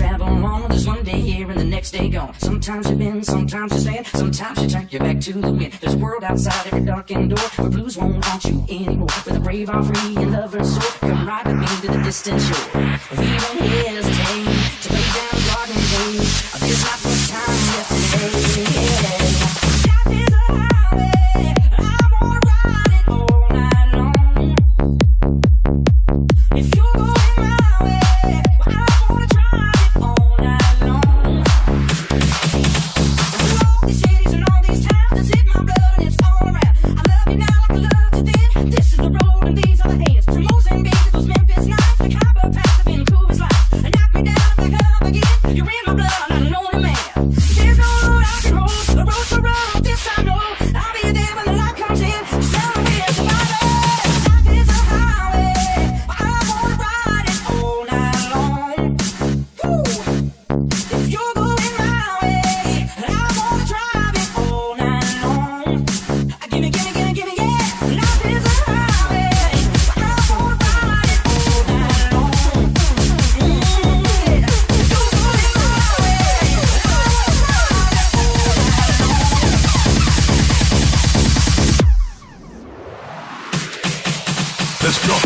travel on. There's one day here and the next day gone. Sometimes you bend, sometimes you stand, sometimes you turn your back to the wind. There's a world outside every darkened door where blues won't haunt you anymore. With a brave are free and lovers soar. Come ride with me to the distant shore. We won't hesitate to lay down garden days. There's not much time left today. Life is a highway, I wanna ride it all night long. If you're going my way, well, I wanna drive it all night long. Through all these cities and all these towns, it's in my blood and it's all around. I love you now like I loved you then. This is the road and these are the hands. From Mozambique to those Memphis nights, the Copper Pass of Vancouver's life. And knock me down and back up again. You're in my blood, I'm not a lonely man. There's no road I can hold, the road's so rough, this I know. I'll be there when the light comes in. Just tell me it's about it. Life is a highway, but I wanna ride it all night long. Woo. If you're going my way, I wanna drive it all night long. Gimme, gimme, gimme, gimme, yeah. Life is a highway, but I wanna ride it all night long. Yeah. If you're going my way, I wanna ride it all night long. Let's go.